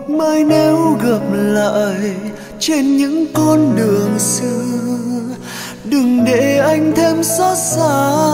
mai nếu gặp lại trên những con đường xưa, đừng để anh thêm xót xa